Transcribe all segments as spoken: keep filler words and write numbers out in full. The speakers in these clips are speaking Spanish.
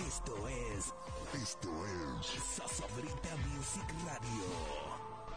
Esto es, esto es Sasabrita Music Radio.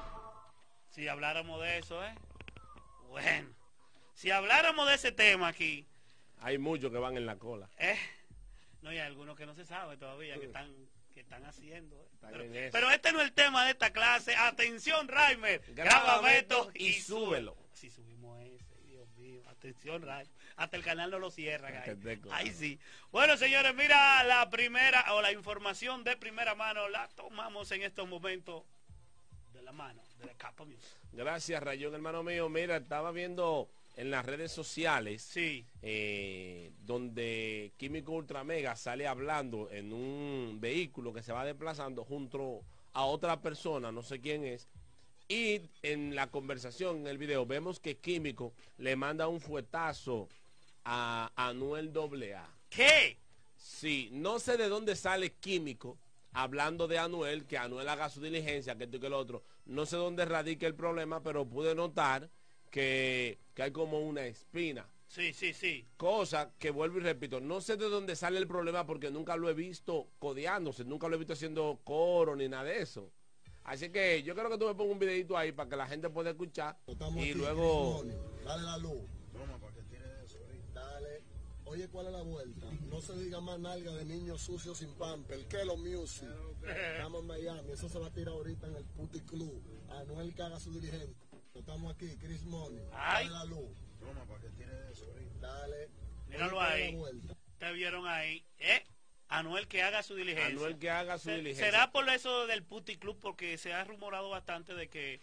Si habláramos de eso, ¿eh? Bueno, si habláramos de ese tema aquí. Hay muchos que van en la cola. ¿Eh? No, hay algunos que no se sabe todavía, que están, que están haciendo. ¿eh? Están Pero, en eso. pero este no es el tema de esta clase. Atención, Raimer. Grábame esto y súbelo. Si subimos ese, Dios mío. Atención, Raimer. Hasta el canal no lo cierra, Que esté claro. ahí sí. Bueno, señores, mira la primera o la información de primera mano la tomamos en estos momentos de la mano de la Capa Music. Gracias, Rayón, hermano mío. Mira, estaba viendo en las redes sociales, Sí. eh, donde Químico Ultra Mega sale hablando en un vehículo que se va desplazando junto a otra persona, no sé quién es, y en la conversación, en el video, vemos que Químico le manda un fuetazo a Anuel doble A. ¿Qué? Sí, no sé de dónde sale Químico hablando de Anuel, que Anuel haga su diligencia, que esto y que lo otro. No sé dónde radica el problema, pero pude notar que, que hay como una espina. Sí, sí, sí. Cosa que vuelvo y repito, no sé de dónde sale el problema porque nunca lo he visto codeándose, nunca lo he visto haciendo coro ni nada de eso. Así que yo creo que tú me pongas un videito ahí para que la gente pueda escuchar Estamos y aquí, luego... Chris Money. Dale la luz. Toma, para que tire eso. Dale. Oye, ¿cuál es la vuelta? No se diga más nalga de niños sucios sin pamper. ¿Qué lo music? Estamos en Miami. Eso se va a tirar ahorita en el Puti Club. Anuel que haga su dirigente. Estamos aquí, Chris Money. Ay. Dale la luz. Toma, para que tire eso. Dale. Míralo Oye, ¿cuál es ahí. la vuelta? Te vieron ahí. ¿Eh? Anuel que haga su diligencia. Anuel que haga su Se- diligencia. ¿Será por eso del Puti Club? Porque se ha rumorado bastante de que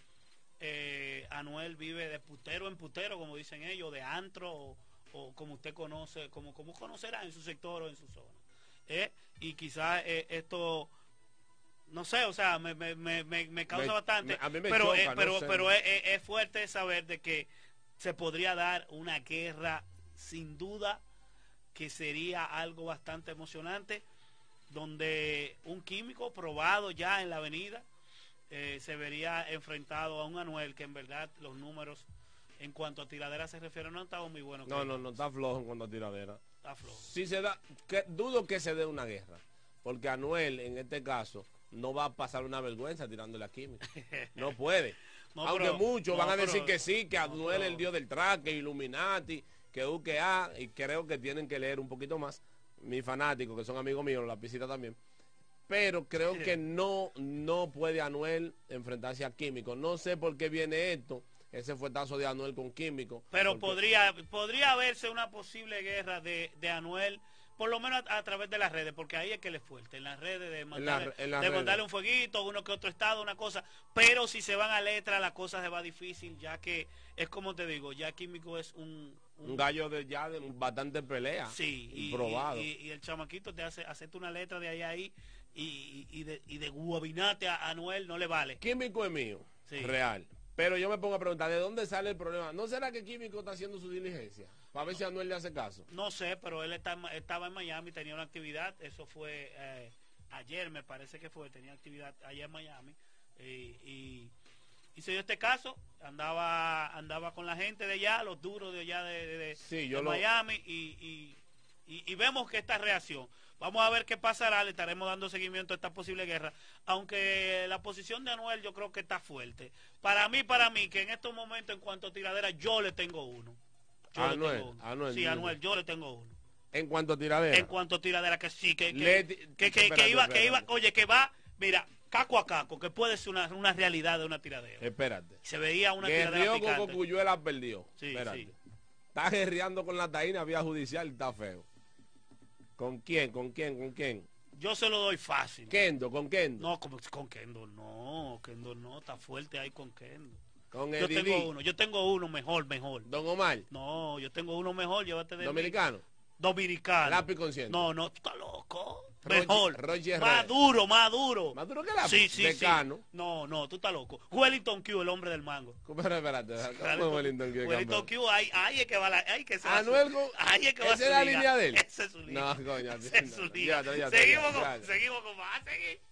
eh, Anuel vive de putero en putero, como dicen ellos, de antro, o, o como usted conoce, como, como conocerá en su sector o en su zona. ¿Eh? Y quizás eh, esto... No sé, o sea, me, me, me, me me causa Me- bastante. me- a mí me pero choca, eh, no pero, sé. pero es, es- es fuerte saber de que se podría dar una guerra sin duda, que sería algo bastante emocionante, donde un químico probado ya en la avenida eh, se vería enfrentado a un Anuel que en verdad los números en cuanto a tiradera se refiere no han estado muy buenos. No, que- no, no, está flojo en cuanto a tiradera. Está flojo. Si se da, que, dudo que se dé una guerra, porque Anuel en este caso no va a pasar una vergüenza tirándole a Químico. No puede. No, Aunque pero- muchos no, van a decir pero- que sí, que no, Anuel pero- el dios del track, que Illuminati, que U K A, y creo que tienen que leer un poquito más. Mis fanáticos, que son amigos míos, la pisita también. Pero creo que no, no puede Anuel enfrentarse a Químico. No sé por qué viene esto, ese fuetazo de Anuel con Químico. Pero porque- podría podría verse una posible guerra de, de Anuel, por lo menos a, a través de las redes, porque ahí es que él es fuerte, en las redes, de mandarle, en las de redes. mandarle un fueguito, uno que otro estado, una cosa. Pero si se van a letra, la cosa se va difícil, ya que es como te digo, ya Químico es un... un gallo de ya de bastante pelea. Sí, y, probado. y, y- y el chamaquito te hace hacerte una letra de ahí a ahí y, y, y de, y de guabinate a Anuel no le vale. Químico es mío, Sí. real. Pero yo me pongo a preguntar, ¿de dónde sale el problema? ¿No será que Químico está haciendo su diligencia? Para ver si Anuel le hace caso. No sé, pero él está, estaba en Miami, tenía una actividad, eso fue eh, ayer, me parece que fue, tenía actividad allá en Miami, y, y, y se dio este caso, andaba andaba con la gente de allá, los duros de allá de, de- de- Sí, yo de lo- Miami, y, y, y- y vemos que esta reacción, vamos a ver qué pasará, le estaremos dando seguimiento a esta posible guerra, aunque la posición de Anuel yo creo que está fuerte. Para mí, para mí, que en estos momentos en cuanto a tiradera, yo le tengo uno. Yo le Anuel, tengo uno. Anuel, sí, dime. Anuel, yo le tengo uno. En cuanto a tiradera. En cuanto a tiradera, que sí, que, que, Le- que, que- que espérate, iba, que espérate. iba, oye, que va, mira, caco a caco, que puede ser una, una realidad de una tiradera. Espérate. Se veía una tiradera Guerrió con picante. Cocuyuela perdió. Sí, Espérate. sí. Está guerreando con la taína vía judicial y está feo. ¿Con quién? ¿Con quién? ¿Con quién? Yo se lo doy fácil. Kendo, ¿con Kendo? No, con, con Kendo no, Kendo no, está fuerte ahí con Kendo. Con Yo Eddie tengo D. uno, yo tengo uno mejor, mejor. Don Omar. No, yo tengo uno mejor, llévate de mí. Dominicano. Dominicano. Lápiz consciente. No, no, tú estás loco. Roger- Mejor. Roger más Herrera. duro, más duro. Más duro que lápiz. Sí, sí, Decano. sí. No, no, tú estás loco. Wellington Q, el hombre del mango. Pero espérate, ¿cómo es Wellington Q? Wellington Q, ahí, ahí es que va la... Ahí que se va Anuel su- con- ahí es que va ¿esa su es la liga. línea de él? Esa es su liga. No, coño, Esa es su no, liga. ya, ya, ya, seguimos, ya, con, ya. seguimos con más. Seguimos.